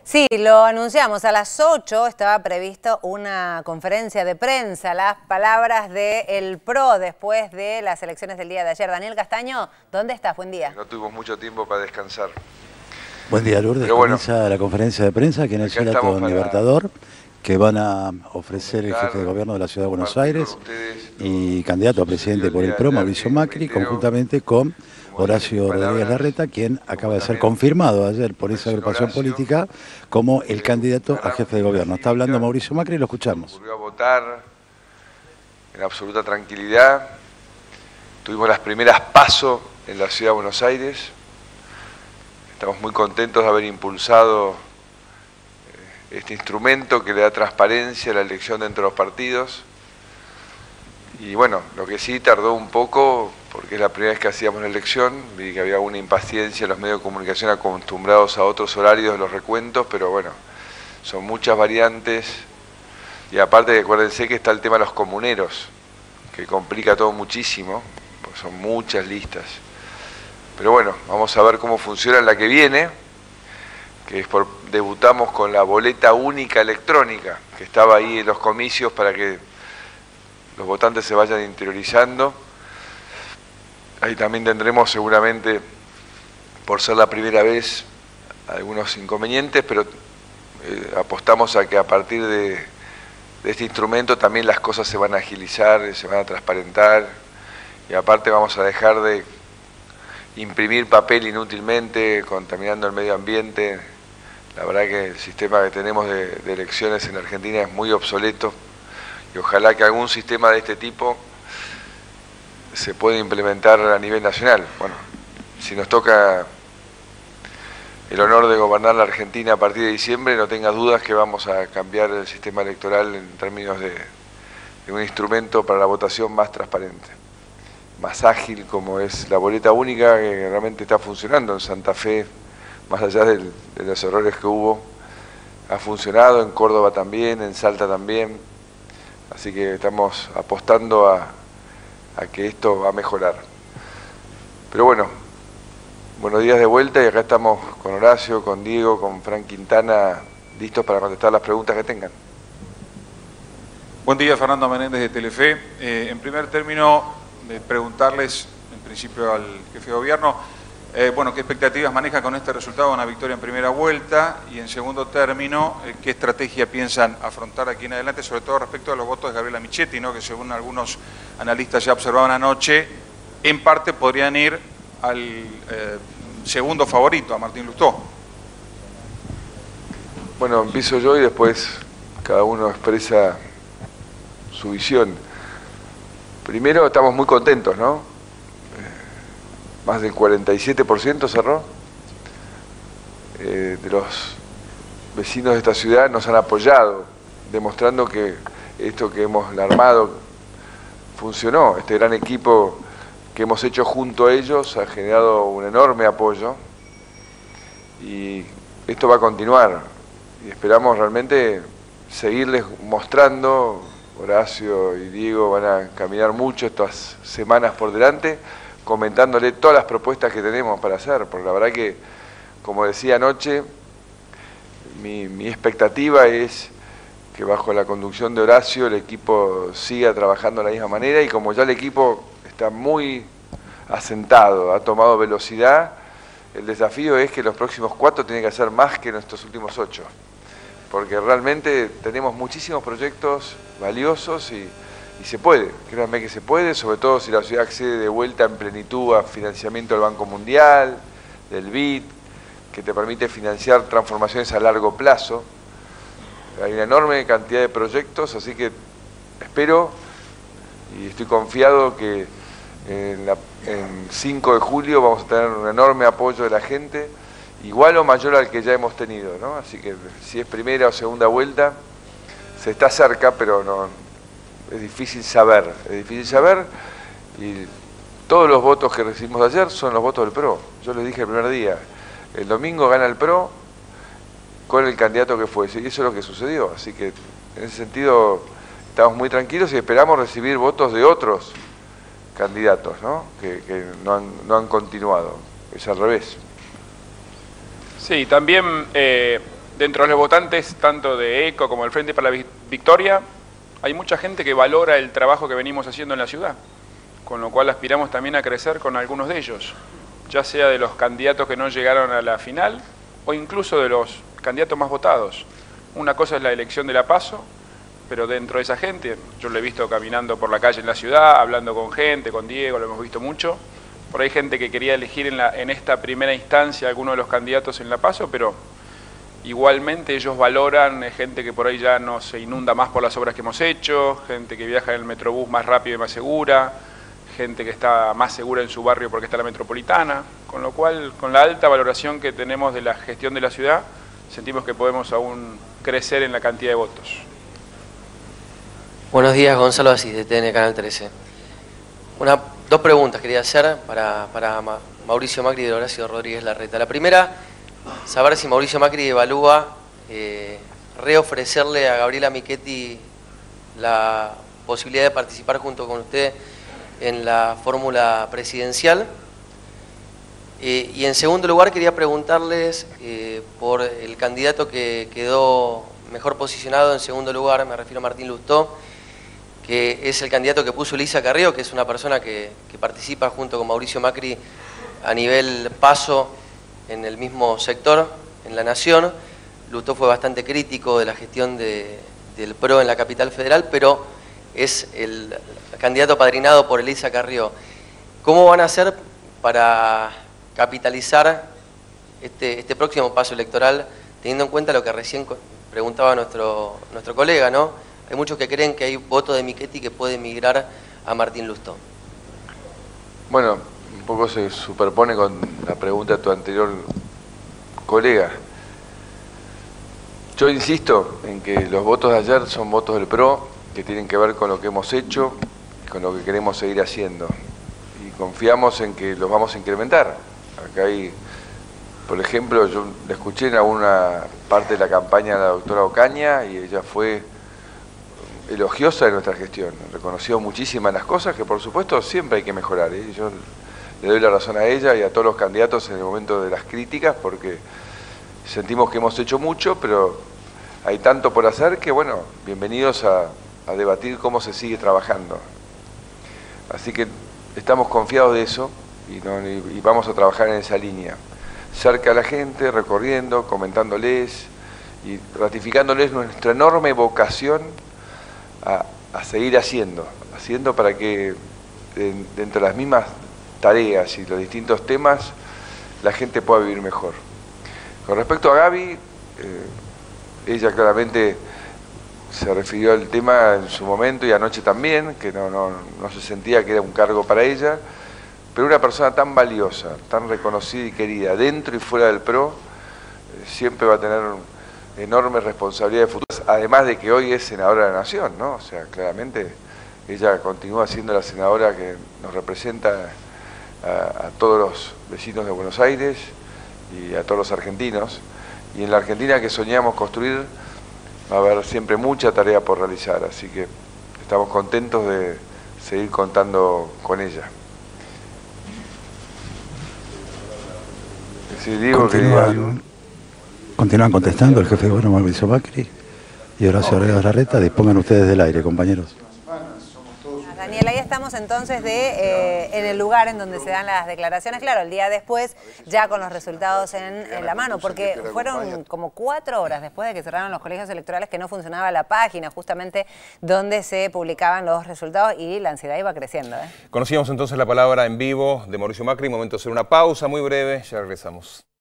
Sí, lo anunciamos. A las 8 estaba previsto una conferencia de prensa, las palabras del PRO después de las elecciones del día de ayer. Daniel Castaño, ¿dónde estás? Buen día. No tuvimos mucho tiempo para descansar. Buen día, Lourdes. Pero bueno, comienza la conferencia de prensa aquí en el Sheraton Libertador, que van a ofrecer el jefe de gobierno de la Ciudad de Buenos Aires y candidato a presidente por el PRO, Mauricio Macri, conjuntamente con Horacio Rodríguez Larreta, quien acaba de ser confirmado ayer por esa agrupación política como el candidato a jefe de gobierno. Está hablando Mauricio Macri y lo escuchamos. Volvió a votar en absoluta tranquilidad. Tuvimos las primeras PASO en la Ciudad de Buenos Aires. Estamos muy contentos de haber impulsado este instrumento que le da transparencia a la elección dentro de los partidos. Y bueno, lo que sí tardó un poco, porque es la primera vez que hacíamos la elección, vi que había una impaciencia en los medios de comunicación acostumbrados a otros horarios de los recuentos, pero bueno, son muchas variantes. Y aparte, acuérdense que está el tema de los comuneros, que complica todo muchísimo, porque son muchas listas. Pero bueno, vamos a ver cómo funciona en la que viene, que es debutamos con la boleta única electrónica, que estaba ahí en los comicios para que los votantes se vayan interiorizando. Ahí también tendremos seguramente, por ser la primera vez, algunos inconvenientes, pero apostamos a que a partir de este instrumento también las cosas se van a agilizar, se van a transparentar, y aparte vamos a dejar de imprimir papel inútilmente, contaminando el medio ambiente. La verdad que el sistema que tenemos de elecciones en Argentina es muy obsoleto, y ojalá que algún sistema de este tipo se pueda implementar a nivel nacional. Bueno, si nos toca el honor de gobernar la Argentina a partir de diciembre, no tenga dudas que vamos a cambiar el sistema electoral en términos de un instrumento para la votación más transparente, más ágil, como es la boleta única, que realmente está funcionando en Santa Fe, más allá de los errores que hubo, ha funcionado, en Córdoba también, en Salta también, así que estamos apostando a que esto va a mejorar. Pero bueno, buenos días de vuelta, y acá estamos con Horacio, con Diego, con Frank Quintana, listos para contestar las preguntas que tengan. Buen día, Fernando Menéndez de Telefe. En primer término, preguntarles, en principio al jefe de gobierno, bueno, ¿qué expectativas maneja con este resultado, una victoria en primera vuelta? Y en segundo término, ¿qué estrategia piensan afrontar aquí en adelante, sobre todo respecto a los votos de Gabriela Michetti, ¿no?, que según algunos analistas ya observaban anoche, en parte podrían ir al segundo favorito, a Martín Lustó? Bueno, empiezo yo y después cada uno expresa su visión. Primero, estamos muy contentos, ¿no? Más del 47% cerró. De los vecinos de esta ciudad nos han apoyado, demostrando que esto que hemos armado funcionó. Este gran equipo que hemos hecho junto a ellos ha generado un enorme apoyo, y esto va a continuar. Y esperamos realmente seguirles mostrando. Horacio y Diego van a caminar mucho estas semanas por delante, comentándole todas las propuestas que tenemos para hacer, porque la verdad que, como decía anoche, mi expectativa es que bajo la conducción de Horacio el equipo siga trabajando de la misma manera, y como ya el equipo está muy asentado, ha tomado velocidad, el desafío es que los próximos 4 tienen que hacer más que nuestros últimos 8, porque realmente tenemos muchísimos proyectos valiosos y se puede, créanme que se puede, sobre todo si la ciudad accede de vuelta en plenitud a financiamiento del Banco Mundial, del BID, que te permite financiar transformaciones a largo plazo. Hay una enorme cantidad de proyectos, así que espero y estoy confiado que en 5 de julio vamos a tener un enorme apoyo de la gente, igual o mayor al que ya hemos tenido, ¿no? Así que si es primera o segunda vuelta, se está cerca, pero no, es difícil saber, y todos los votos que recibimos ayer son los votos del PRO. Yo les dije el primer día, el domingo gana el PRO con el candidato que fuese, y eso es lo que sucedió, así que en ese sentido estamos muy tranquilos y esperamos recibir votos de otros candidatos, ¿no?, que no han continuado, es al revés. Sí, también dentro de los votantes, tanto de ECO como del Frente para la Victoria, hay mucha gente que valora el trabajo que venimos haciendo en la ciudad, con lo cual aspiramos también a crecer con algunos de ellos, ya sea de los candidatos que no llegaron a la final o incluso de los candidatos más votados. Una cosa es la elección de la PASO, pero dentro de esa gente, yo lo he visto caminando por la calle en la ciudad, hablando con gente, con Diego, lo hemos visto mucho. Por ahí hay gente que quería elegir en esta primera instancia alguno de los candidatos en la PASO, pero igualmente ellos valoran gente que por ahí ya no se inunda más por las obras que hemos hecho, gente que viaja en el Metrobús más rápido y más segura, gente que está más segura en su barrio porque está la metropolitana, con lo cual, con la alta valoración que tenemos de la gestión de la ciudad, sentimos que podemos aún crecer en la cantidad de votos. Buenos días, Gonzalo Asís, de TN Canal 13. Dos preguntas quería hacer para Mauricio Macri y Horacio Rodríguez Larreta. La primera, saber si Mauricio Macri evalúa reofrecerle a Gabriela Michetti la posibilidad de participar junto con usted en la fórmula presidencial. Y en segundo lugar quería preguntarles por el candidato que quedó mejor posicionado en segundo lugar, me refiero a Martín Lustó, que es el candidato que puso Elisa Carrió, que es una persona que participa junto con Mauricio Macri a nivel PASO en el mismo sector, en la Nación. Lustó fue bastante crítico de la gestión del PRO en la capital federal, pero es el candidato padrinado por Elisa Carrió. ¿Cómo van a hacer para capitalizar este próximo paso electoral, teniendo en cuenta lo que recién preguntaba nuestro colega, ¿no? Hay muchos que creen que hay voto de Michetti que puede migrar a Martín Lustó. Bueno, un poco se superpone con la pregunta de tu anterior colega. Yo insisto en que los votos de ayer son votos del PRO, que tienen que ver con lo que hemos hecho y con lo que queremos seguir haciendo. Y confiamos en que los vamos a incrementar. Acá hay, por ejemplo, yo le escuché en alguna parte de la campaña a la doctora Ocaña y ella fue elogiosa de nuestra gestión, reconoció muchísimas las cosas que por supuesto siempre hay que mejorar, ¿eh? Yo le doy la razón a ella y a todos los candidatos en el momento de las críticas porque sentimos que hemos hecho mucho, pero hay tanto por hacer que bueno, bienvenidos a debatir cómo se sigue trabajando. Así que estamos confiados de eso y vamos a trabajar en esa línea, cerca a la gente, recorriendo, comentándoles y ratificándoles nuestra enorme vocación a seguir haciendo para que dentro de las mismas tareas y los distintos temas la gente pueda vivir mejor. Con respecto a Gaby, ella claramente se refirió al tema en su momento y anoche también, que no se sentía que era un cargo para ella, pero una persona tan valiosa, tan reconocida y querida dentro y fuera del PRO, siempre va a tener enormes responsabilidades futuras, además de que hoy es senadora de la Nación, ¿no? O sea, claramente ella continúa siendo la senadora que nos representa a todos los vecinos de Buenos Aires y a todos los argentinos. Y en la Argentina que soñamos construir va a haber siempre mucha tarea por realizar, así que estamos contentos de seguir contando con ella. Sí, digo Continúan contestando el jefe de gobierno Mauricio Macri y Horacio Rodríguez Larreta. Dispongan ustedes del aire, compañeros. Daniel, ahí estamos entonces en el lugar en donde se dan las declaraciones, claro, el día después, ya con los resultados en la mano, porque fueron como 4 horas después de que cerraron los colegios electorales que no funcionaba la página, justamente donde se publicaban los resultados y la ansiedad iba creciendo. Conocíamos entonces la palabra en vivo de Mauricio Macri, momento de hacer una pausa muy breve, ya regresamos.